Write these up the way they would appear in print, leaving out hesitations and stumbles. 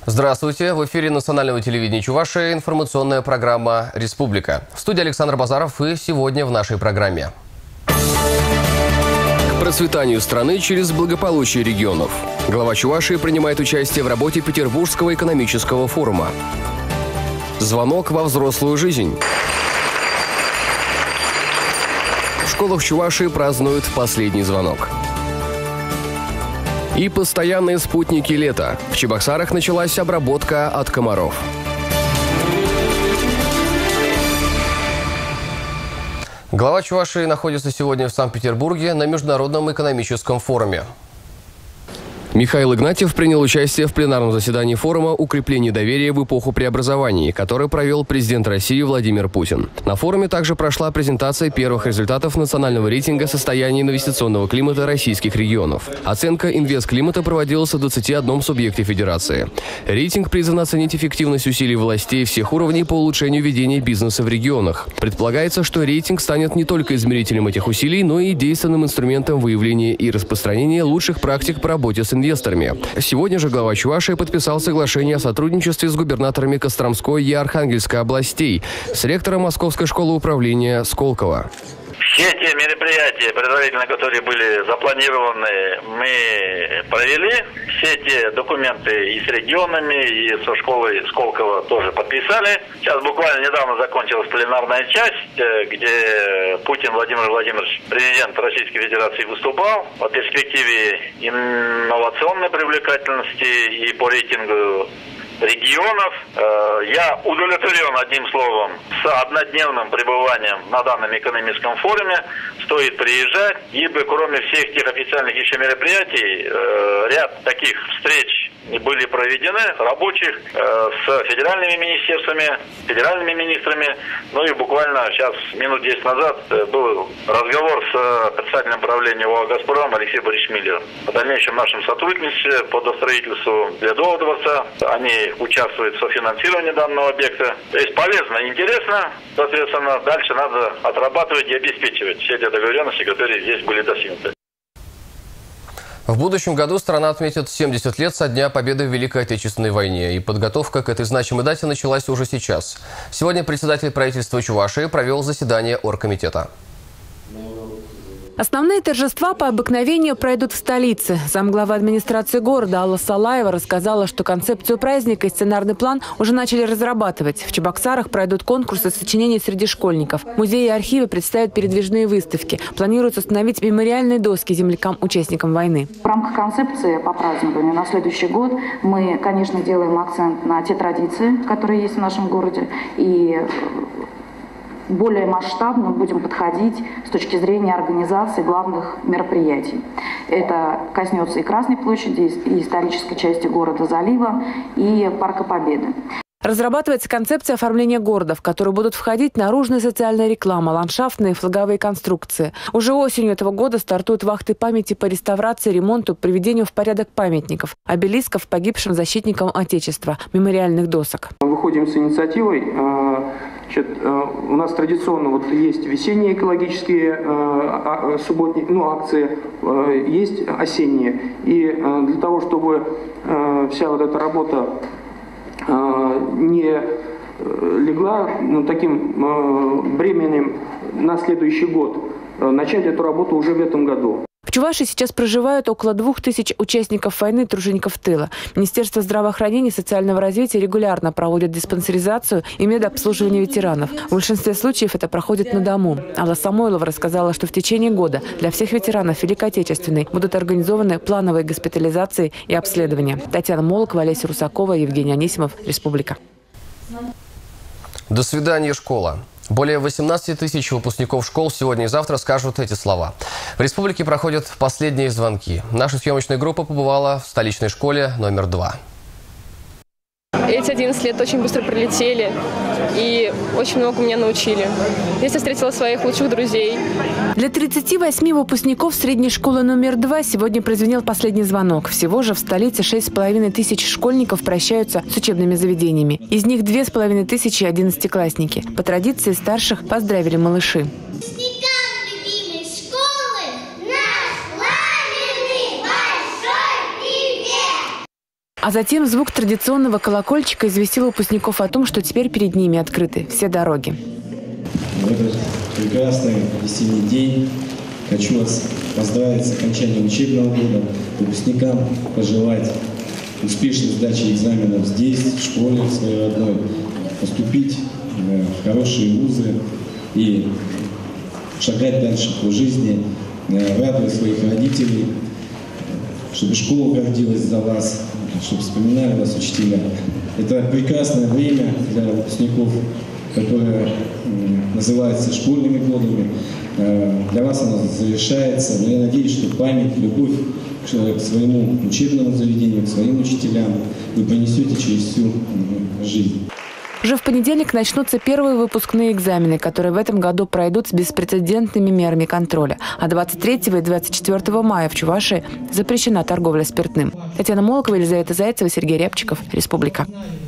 Здравствуйте! В эфире национального телевидения Чувашии информационная программа «Республика». В студии Александр Базаров, и сегодня в нашей программе. К процветанию страны через благополучие регионов. Глава Чувашии принимает участие в работе Петербургского экономического форума. Звонок во взрослую жизнь. В школах Чувашии празднуют последний звонок. И постоянные спутники лета. В Чебоксарах началась обработка от комаров. Глава Чувашии находится сегодня в Санкт-Петербурге на Международном экономическом форуме. Михаил Игнатьев принял участие в пленарном заседании форума «Укрепление доверия в эпоху преобразований», который провел президент России Владимир Путин. На форуме также прошла презентация первых результатов национального рейтинга состояния инвестиционного климата российских регионов. Оценка инвестклимата проводилась в 21 субъекте федерации. Рейтинг призван оценить эффективность усилий властей всех уровней по улучшению ведения бизнеса в регионах. Предполагается, что рейтинг станет не только измерителем этих усилий, но и действенным инструментом выявления и распространения лучших практик по работе с инвесторами. Сегодня же глава Чувашии подписал соглашение о сотрудничестве с губернаторами Костромской и Архангельской областей, с ректором Московской школы управления Сколково. Все те мероприятия, предварительно которые были запланированы, мы провели. Все те документы и с регионами, и со школой Сколково тоже подписали. Сейчас буквально недавно закончилась пленарная часть, где Путин Владимир Владимирович, президент Российской Федерации, выступал о перспективе инновационной привлекательности и по рейтингу регионов. Я удовлетворен, одним словом, с однодневным пребыванием на данном экономическом форуме. Стоит приезжать, ибо кроме всех тех официальных еще мероприятий, ряд таких встреч были проведены, рабочих, с федеральными министерствами, федеральными министрами. Ну и буквально сейчас, минут 10 назад, был разговор с председателем правления ОАО «Газпром» Алексеем Борисовичем Миллером. По дальнейшем нашем сотрудничестве по достроительству Ледового дворца. Они участвуют в софинансировании данного объекта. То есть полезно и интересно. Соответственно, дальше надо отрабатывать и обеспечивать все те договоренности, которые здесь были достигнуты. В будущем году страна отметит 70 лет со дня победы в Великой Отечественной войне, и подготовка к этой значимой дате началась уже сейчас. Сегодня председатель правительства Чувашии провел заседание оргкомитета. Основные торжества по обыкновению пройдут в столице. Замглавы администрации города Алла Салаева рассказала, что концепцию праздника и сценарный план уже начали разрабатывать. В Чебоксарах пройдут конкурсы сочинений среди школьников. Музеи и архивы представят передвижные выставки. Планируется установить мемориальные доски землякам-участникам войны. В рамках концепции по празднованию на следующий год мы, конечно, делаем акцент на те традиции, которые есть в нашем городе, и более масштабно будем подходить с точки зрения организации главных мероприятий. Это коснется и Красной площади, и исторической части города Залива, и Парка Победы. Разрабатывается концепция оформления города, в которую будут входить наружная социальная реклама, ландшафтные и флаговые конструкции. Уже осенью этого года стартуют вахты памяти по реставрации, ремонту, приведению в порядок памятников, обелисков погибшим защитникам Отечества, мемориальных досок. Выходим с инициативой. У нас традиционно есть весенние экологические субботние акции, есть осенние. И для того, чтобы вся эта работа не легла таким бременем на следующий год, начать эту работу уже в этом году. В Чувашии сейчас проживают около 2000 участников войны, тружеников тыла. Министерство здравоохранения и социального развития регулярно проводит диспансеризацию и медобслуживание ветеранов. В большинстве случаев это проходит на дому. Алла Самойлова рассказала, что в течение года для всех ветеранов Великой Отечественной будут организованы плановые госпитализации и обследования. Татьяна Молокова, Олеся Русакова, Евгений Анисимов. Республика. До свидания, школа. Более 18 тысяч выпускников школ сегодня и завтра скажут эти слова. В республике проходят последние звонки. Наша съемочная группа побывала в столичной школе номер 2. Эти 11 лет очень быстро пролетели и очень много меня научили. Здесь я встретила своих лучших друзей. Для 38 выпускников средней школы номер 2 сегодня прозвенел последний звонок. Всего же в столице 6500 школьников прощаются с учебными заведениями. Из них 2500 – 11-классники. По традиции старших поздравили малыши. А затем звук традиционного колокольчика известил выпускников о том, что теперь перед ними открыты все дороги. В этот прекрасный весенний день хочу вас поздравить с окончанием учебного года, выпускникам пожелать успешной сдачи экзаменов здесь, в школе своей родной, поступить в хорошие вузы и шагать дальше по жизни, радовать своих родителей, чтобы школа гордилась за вас, чтобы вспоминали вас учителя. Это прекрасное время для выпускников, которое называется школьными годами. Для вас оно завершается, но я надеюсь, что память, любовь к своему учебному заведению, к своим учителям вы понесете через всю жизнь. Уже в понедельник начнутся первые выпускные экзамены, которые в этом году пройдут с беспрецедентными мерами контроля. А 23 и 24 мая в Чувашии запрещена торговля спиртным. Татьяна Молокова, Елизавета Зайцева, Сергей Рябчиков. Республика.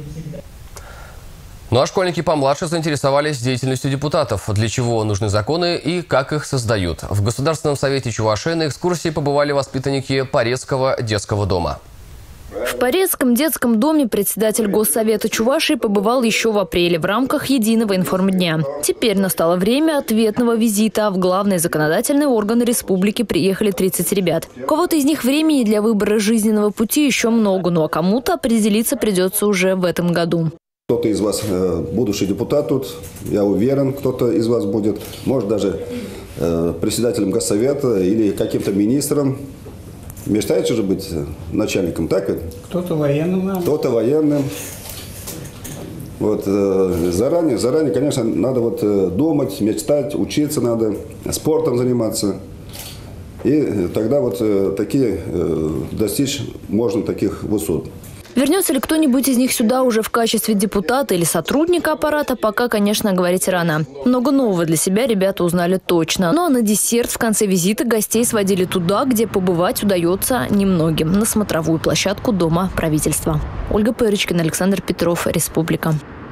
Ну а школьники помладше заинтересовались деятельностью депутатов, для чего нужны законы и как их создают. В Государственном совете Чувашии на экскурсии побывали воспитанники Порецкого детского дома. В Порецком детском доме председатель Госсовета Чувашии побывал еще в апреле в рамках единого информдня. Теперь настало время ответного визита. В главный законодательный орган республики приехали 30 ребят. У кого-то из них времени для выбора жизненного пути еще много, но кому-то определиться придется уже в этом году. Кто-то из вас будущий депутат тут, я уверен, кто-то из вас будет, может даже председателем Госсовета или каким-то министром. Мечтаете же быть начальником, так ведь? Кто-то военным. Кто-то военным. Вот, заранее, конечно, надо думать, мечтать, учиться надо, спортом заниматься. И тогда достичь можно таких высот. Вернется ли кто-нибудь из них сюда уже в качестве депутата или сотрудника аппарата, пока, конечно, говорить рано. Много нового для себя ребята узнали точно. Ну а на десерт в конце визита гостей сводили туда, где побывать удается немногим. На смотровую площадку Дома правительства. Ольга Пырочкина, Александр Петров, Республика.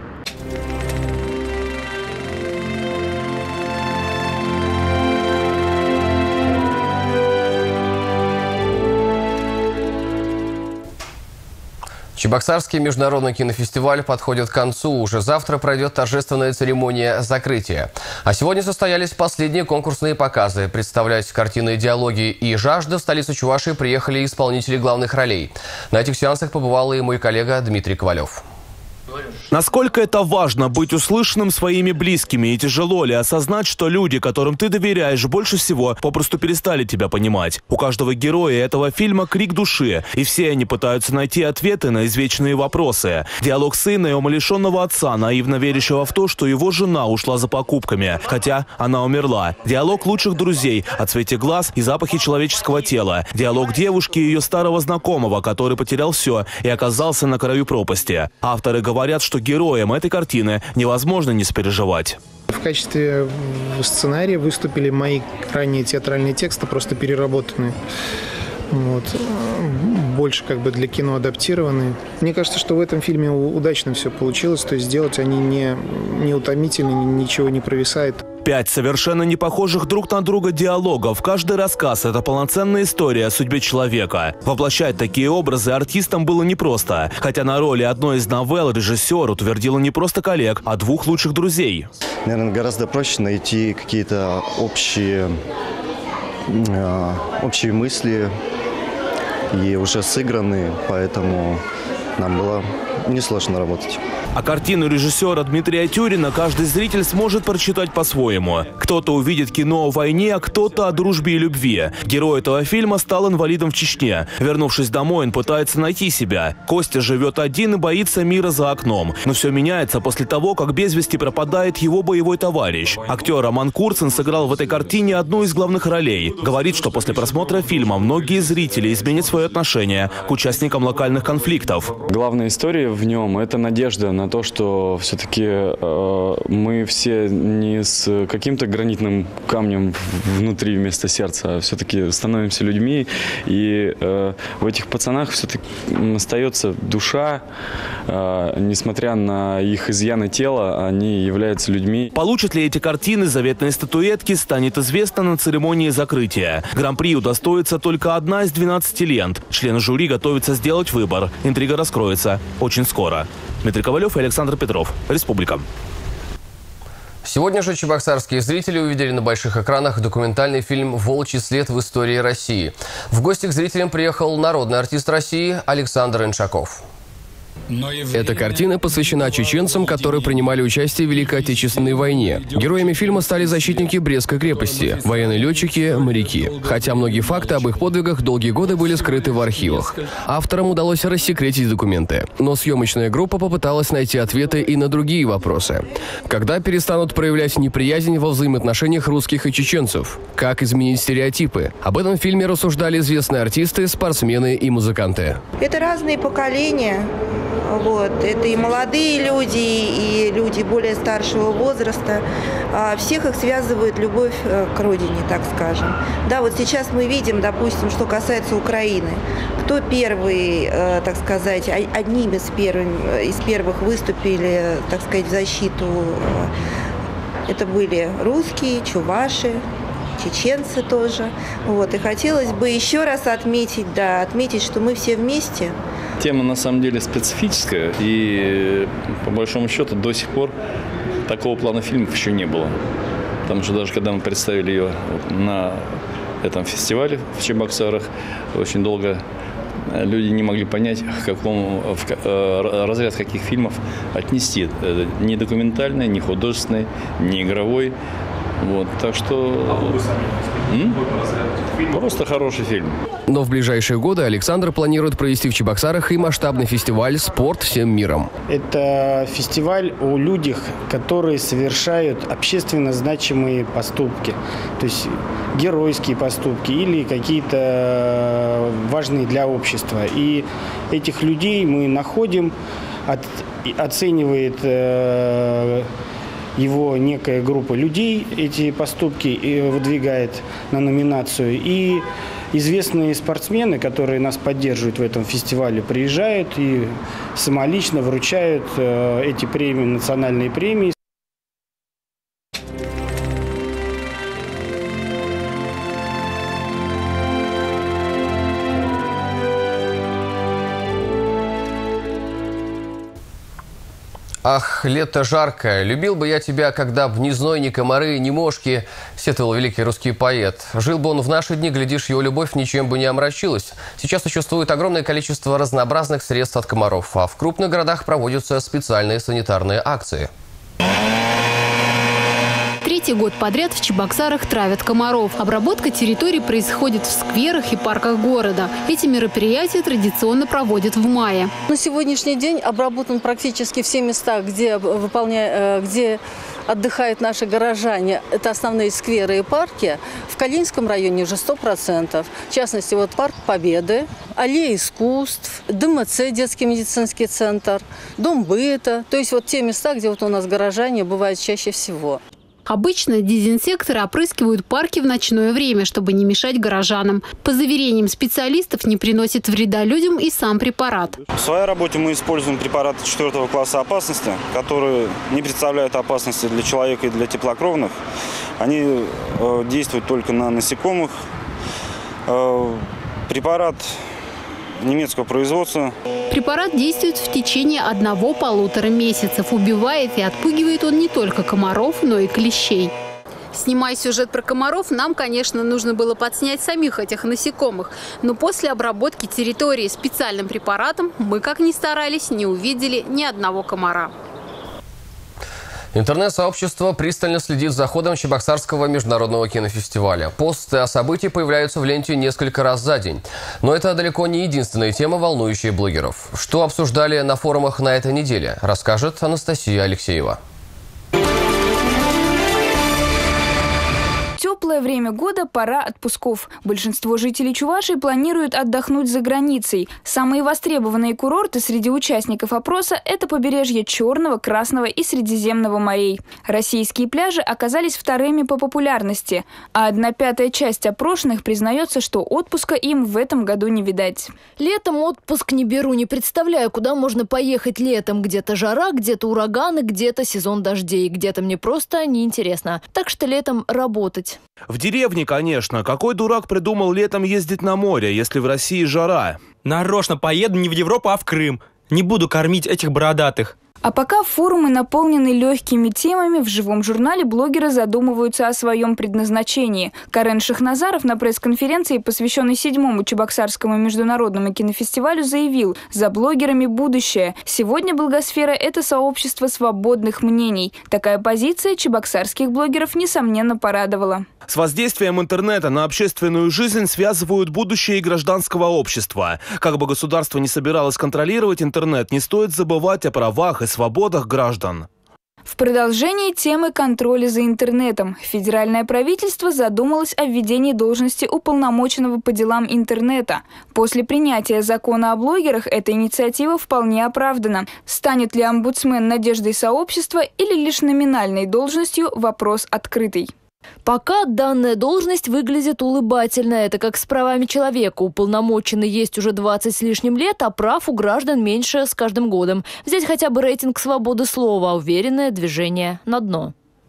Чебоксарский международный кинофестиваль подходит к концу. Уже завтра пройдет торжественная церемония закрытия. А сегодня состоялись последние конкурсные показы. Представлять картины «Диалоги» и «Жажда» в столицу Чувашии приехали исполнители главных ролей. На этих сеансах побывал и мой коллега Дмитрий Ковалев. Насколько это важно быть услышанным своими близкими, и тяжело ли осознать, что люди, которым ты доверяешь больше всего, попросту перестали тебя понимать. У каждого героя этого фильма крик души, и все они пытаются найти ответы на извечные вопросы. Диалог сына и умалишенного отца, наивно верящего в то, что его жена ушла за покупками, хотя она умерла. Диалог лучших друзей о цвете глаз и запахе человеческого тела. Диалог девушки и ее старого знакомого, который потерял все и оказался на краю пропасти. Авторы говорят, что героям этой картины невозможно не сопереживать. В качестве сценария выступили мои ранние театральные тексты, просто переработанные. Больше для кино адаптированные. Мне кажется, что в этом фильме удачно все получилось. То есть сделать они не утомительны, ничего не провисает. 5 совершенно не похожих друг на друга диалогов. Каждый рассказ – это полноценная история о судьбе человека. Воплощать такие образы артистам было непросто. Хотя на роли одной из новелл режиссер утвердила не просто коллег, а 2 лучших друзей. Наверное, гораздо проще найти какие-то общие мысли и уже сыгранные, поэтому нам было несложно работать. А картину режиссера Дмитрия Тюрина каждый зритель сможет прочитать по-своему. Кто-то увидит кино о войне, а кто-то о дружбе и любви. Герой этого фильма стал инвалидом в Чечне. Вернувшись домой, он пытается найти себя. Костя живет один и боится мира за окном. Но все меняется после того, как без вести пропадает его боевой товарищ. Актер Роман Курцин сыграл в этой картине одну из главных ролей. Говорит, что после просмотра фильма многие зрители изменят свое отношение к участникам локальных конфликтов. Главная история в нем – это надежда на на то, что все-таки мы все не с каким-то гранитным камнем внутри вместо сердца, а все-таки становимся людьми. И в этих пацанах все-таки остается душа, несмотря на их изъяны тела, они являются людьми. Получат ли эти картины заветные статуэтки, станет известно на церемонии закрытия. Гран-при удостоится только одна из 12 лент. Члены жюри готовятся сделать выбор. Интрига раскроется очень скоро. Дмитрий Ковалев и Александр Петров. Республика. Сегодня же чебоксарские зрители увидели на больших экранах документальный фильм «Волчий след в истории России». В гости к зрителям приехал народный артист России Александр Иншаков. Эта картина посвящена чеченцам, которые принимали участие в Великой Отечественной войне. Героями фильма стали защитники Брестской крепости, военные летчики, моряки. Хотя многие факты об их подвигах долгие годы были скрыты в архивах. Авторам удалось рассекретить документы. Но съемочная группа попыталась найти ответы и на другие вопросы. Когда перестанут проявлять неприязнь во взаимоотношениях русских и чеченцев? Как изменить стереотипы? Об этом в фильме рассуждали известные артисты, спортсмены и музыканты. Это разные поколения. Это и молодые люди, и люди более старшего возраста. Всех их связывает любовь к родине, так скажем. Да, вот сейчас мы видим, допустим, что касается Украины. Кто первый, так сказать, одним из первых выступили, так сказать, в защиту? Это были русские, чуваши, чеченцы тоже. И хотелось бы еще раз отметить, что мы все вместе. Тема на самом деле специфическая, и по большому счету до сих пор такого плана фильмов еще не было. Потому что даже когда мы представили ее на этом фестивале в Чебоксарах, очень долго люди не могли понять, в разряд каких фильмов отнести. Ни документальный, ни художественный, ни игровой. Так что просто хороший фильм. Но в ближайшие годы Александр планирует провести в Чебоксарах и масштабный фестиваль «Спорт всем миром». Это фестиваль о людях, которые совершают общественно значимые поступки. То есть геройские поступки или какие-то важные для общества. И этих людей мы находим, оценивает его некая группа людей эти поступки и выдвигает на номинацию. И известные спортсмены, которые нас поддерживают в этом фестивале, приезжают и самолично вручают эти премии, национальные премии. «Ах, лето жаркое, любил бы я тебя, когда б ни зной, ни комары, ни мошки», сетовал великий русский поэт. Жил бы он в наши дни, глядишь, его любовь ничем бы не омрачилась. Сейчас существует огромное количество разнообразных средств от комаров, а в крупных городах проводятся специальные санитарные акции. Третий год подряд в Чебоксарах травят комаров. Обработка территорий происходит в скверах и парках города. Эти мероприятия традиционно проводят в мае. На сегодняшний день обработан практически все места, где отдыхают наши горожане. Это основные скверы и парки. В Калининском районе уже 100%. В частности, парк Победы, аллея искусств, ДМЦ, детский медицинский центр, дом быта. То есть те места, где у нас горожане бывают чаще всего. Обычно дезинсекторы опрыскивают парки в ночное время, чтобы не мешать горожанам. По заверениям специалистов, не приносит вреда людям и сам препарат. В своей работе мы используем препараты 4 класса опасности, которые не представляют опасности для человека и для теплокровных. Они действуют только на насекомых. Препарат немецкого производства. Препарат действует в течение 1–1,5 месяцев. Убивает и отпугивает он не только комаров, но и клещей. Снимая сюжет про комаров, нам, конечно, нужно было подснять самих этих насекомых. Но после обработки территории специальным препаратом мы, как ни старались, не увидели ни одного комара. Интернет-сообщество пристально следит за ходом Чебоксарского международного кинофестиваля. Посты о событии появляются в ленте несколько раз за день. Но это далеко не единственная тема, волнующая блогеров. Что обсуждали на форумах на этой неделе, расскажет Анастасия Алексеева. Теплое теплое время года, пора отпусков. Большинство жителей Чувашии планируют отдохнуть за границей. Самые востребованные курорты среди участников опроса – это побережье Черного, Красного и Средиземного морей. Российские пляжи оказались вторыми по популярности, а 1/5 часть опрошенных признается, что отпуска им в этом году не видать. Летом отпуск не беру, не представляю, куда можно поехать летом. Где-то жара, где-то ураганы, где-то сезон дождей, где-то мне просто неинтересно. Так что летом работать. В деревне, конечно. Какой дурак придумал летом ездить на море, если в России жара? Нарочно поеду не в Европу, а в Крым. Не буду кормить этих бородатых. А пока форумы наполнены легкими темами, в живом журнале блогеры задумываются о своем предназначении. Карен Шахназаров на пресс-конференции, посвященной 7-му Чебоксарскому международному кинофестивалю, заявил: «За блогерами будущее. Сегодня блогосфера – это сообщество свободных мнений». Такая позиция чебоксарских блогеров, несомненно, порадовала. С воздействием интернета на общественную жизнь связывают будущее и гражданского общества. Как бы государство не собиралось контролировать интернет, не стоит забывать о правах и свободах граждан. В продолжении темы контроля за интернетом федеральное правительство задумалось о введении должности уполномоченного по делам интернета. После принятия закона о блогерах эта инициатива вполне оправдана. Станет ли омбудсмен надеждой сообщества или лишь номинальной должностью – вопрос открытый. Пока данная должность выглядит улыбательно. Это как с правами человека. Уполномоченный есть уже 20 с лишним лет, а прав у граждан меньше с каждым годом. Взять хотя бы рейтинг свободы слова, уверенное движение на дно.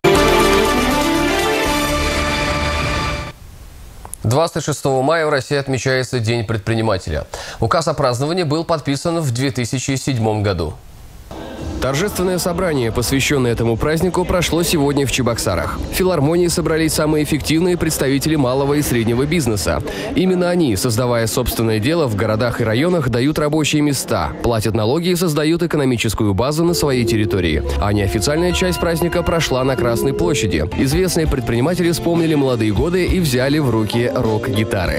26 мая в России отмечается День предпринимателя. Указ о праздновании был подписан в 2007 году. Торжественное собрание, посвященное этому празднику, прошло сегодня в Чебоксарах. В филармонии собрались самые эффективные представители малого и среднего бизнеса. Именно они, создавая собственное дело в городах и районах, дают рабочие места, платят налоги и создают экономическую базу на своей территории. А неофициальная часть праздника прошла на Красной площади. Известные предприниматели вспомнили молодые годы и взяли в руки рок-гитары.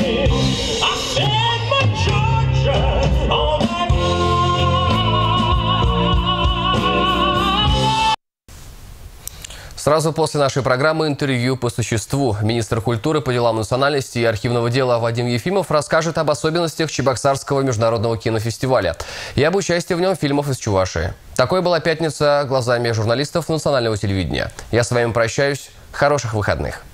Сразу после нашей программы интервью по существу. Министр культуры по делам национальности и архивного дела Вадим Ефимов расскажет об особенностях Чебоксарского международного кинофестиваля и об участии в нем фильмов из Чувашии. Такой была пятница глазами журналистов национального телевидения. Я с вами прощаюсь. Хороших выходных.